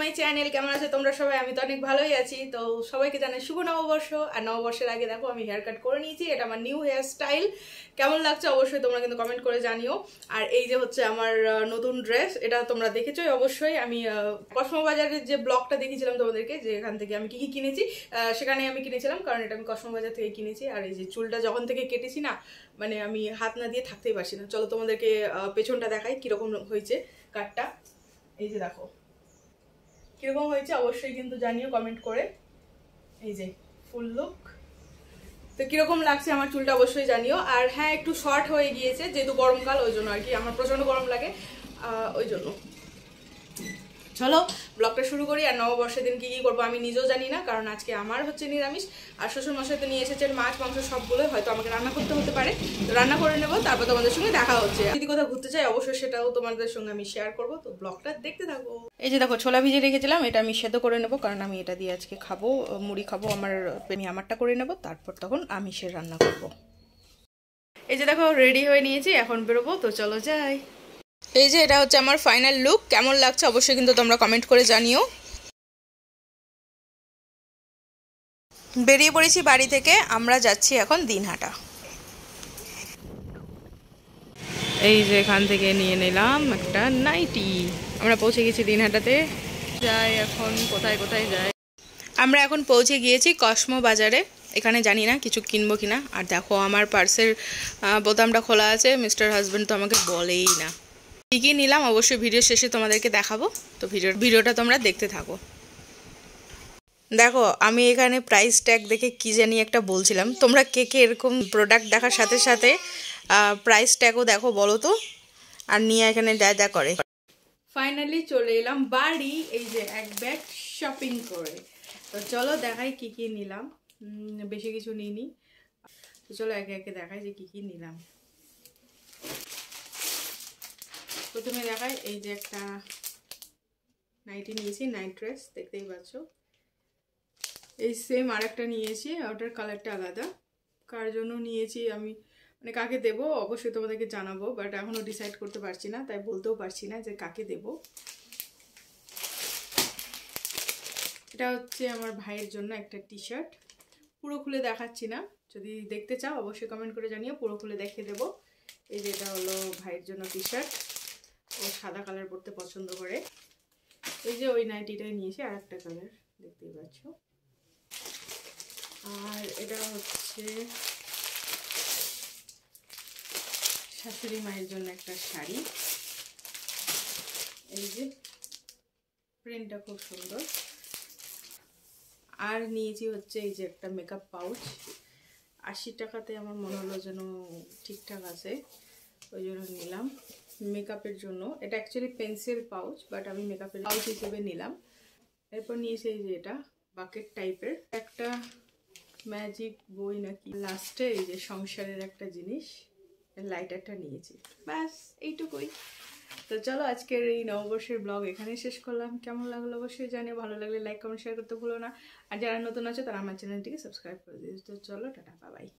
My channel. কেমন আছো তোমরা সবাই? আমি তো অনেক ভালোই আছি। তো সবাইকে জানাই শুভ নববর্ষ। আর নববর্ষের আগে দেখো আমি হেয়ার কাট করে নিয়েছি, এটা আমার নিউ হেয়ার স্টাইল। কেমন লাগছে অবশ্যই তোমরা কিন্তু কমেন্ট করে জানিও। আর এই যে হচ্ছে আমার নতুন ড্রেস, এটা তোমরা দেখেছোই অবশ্যই। আমি কসমোবাজারের যে ব্লগটা দেখিয়েছিলাম তোমাদেরকে, যে এখান থেকে আমি কি কি কিনেছি, সেখানে আমি কিনেছিলাম, কারণ এটা আমি কসমোবাজার থেকে কিনেছি। আর এই যে চুলটা যখন থেকে কেটেছি না, মানে আমি হাত না দিয়ে থাকতেই পারছি না। চলো তোমাদেরকে পেছনটা দেখাই কিরকম হয়েছে কাটটা। এই যে দেখো কিরকম হয়েছে অবশ্যই কিন্তু জানিও কমেন্ট করে। এই যে ফুল লুক, তো কিরকম লাগছে আমার চুলটা অবশ্যই জানিও। আর হ্যাঁ, একটু শর্ট হয়ে গিয়েছে যেহেতু গরমকাল, ওই জন্য আর কি, আমার প্রচন্ড গরম লাগে ওই জন্য। চলো ব্লগটা শুরু করি। আর নববর্ষের দিন কি কি করবো আমি নিজেও জানি না, কারণ আজকে আমার হচ্ছে নিরামিষ। আর শ্বশুর মশাই তো নিয়ে এসেছেন মাছ মাংস সবগুলো, হয়তো আমাকে রান্না করতে হতে পারে, তো রান্না করে নেবো, তারপর তোমাদের সঙ্গে দেখা হচ্ছে। যদি কোথাও ঘুরতে চাই অবশ্যই সেটাও তোমাদের সঙ্গে আমি শেয়ার করবো, তো ব্লগটা দেখতে থাকো। এই যে দেখো ছোলা ভিজে রেখেছিলাম, এটা আমি সেদ্ধ করে নেবো, কারণ আমি এটা দিয়ে আজকে খাবো, মুড়ি খাবো। আমি আমারটা করে নেবো, তারপর তখন আমিষের রান্না করবো। এই যে দেখো রেডি হয়ে নিয়েছি, এখন বেরোবো, তো চলো যাই। এই যে এটা হচ্ছে আমার ফাইনাল লুক। কেমন লাগছে অবশ্যই কিন্তু তোমরা কমেন্ট করে জানিও। বেরিয়ে পড়েছি বাড়ি থেকে, আমরা যাচ্ছি এখন দিনহাটা। এই যে এখান থেকে নিয়ে নিলাম একটা নাইটি। আমরা পৌঁছে গেছি দিনহাটাতে। যাই এখন কোথায় কোথায় যাই। আমরা এখন পৌঁছে গিয়েছি কসমো বাজারে। এখানে জানি না কিছু কিনবো কিনা। আর দেখো আমার পার্সের বোতামটা খোলা আছে, মিস্টার হাজব্যান্ড তো আমাকে বলেই না। কী কী নিলাম অবশ্যই ভিডিও শেষে তোমাদেরকে দেখাবো, তো ভিডিওটা তোমরা দেখতে থাকো। দেখো আমি এখানে প্রাইস ট্যাগ দেখে কি জানি একটা বলছিলাম। তোমরা কে কে এরকম প্রোডাক্ট দেখার সাথে সাথে প্রাইস ট্যাগও দেখো বলো তো, আর নিয়ে এখানে যা করে। ফাইনালি চলে এলাম বাড়ি, এই যে এক ব্যাগ শপিং করে। তো চলো দেখাই কি কি নিলাম। বেশি কিছু নিইনি, তো চলো একে একে দেখাই যে কি কি নিলাম। প্রথমে দেখাই, এই যে একটা নাইটি নিয়েছি, নাইট ড্রেস, দেখতেই পাচ্ছ। এই সেম আর একটা নিয়েছি, ওটার কালারটা আলাদা। কার জন্য নিয়েছি আমি, মানে কাকে দেবো অবশ্যই তোমাদেরকে জানাবো, বাট এখনও ডিসাইড করতে পারছি না, তাই বলতেও পারছি না যে কাকে দেব। এটা হচ্ছে আমার ভাইয়ের জন্য একটা টি শার্ট, পুরো খুলে দেখাচ্ছি না, যদি দেখতে চাও অবশ্যই কমেন্ট করে জানিও, পুরো খুলে দেখিয়ে দেবো। এই যে এটা হলো ভাইয়ের জন্য টি শার্ট, ও সাদা কালার পরতে পছন্দ করে। এই যে ওই নাইটিটাই নিয়েছি, আর একটা কালার দেখতেই পাচ্ছ। আর এটা হচ্ছে শাশুড়ি মায়ের জন্য একটা শাড়ি, এই যে প্রিন্টটা খুব সুন্দর। আর নিয়েছি হচ্ছে এই যে একটা মেকআপ পাউচ, 80 টাকাতে আমার মনে হলো যেন ঠিকঠাক আছে, ওই জন্য নিলাম মেকআপের জন্য। এটা অ্যাকচুয়ালি পেন্সিল পাউচ, বাট আমি মেকআপের পাউচ হিসেবে নিলাম। এরপর নিয়েছি এই যে এটা বাকেট টাইপের একটা ম্যাজিক বই নাকি, লাস্টে এই যে সংসারের একটা জিনিস, লাইটারটা নিয়েছি, ব্যাস এইটুকুই। তো চলো আজকের এই নববর্ষের ব্লগ এখানে শেষ করলাম। কেমন লাগলো অবশ্যই জানিও, ভালো লাগলে লাইক কমেন্ট শেয়ার করতে ভুলো না। আর যারা নতুন আছে তারা আমার চ্যানেলটিকে সাবস্ক্রাইব করে দিও। তো চলো টাটা, বাই বাই।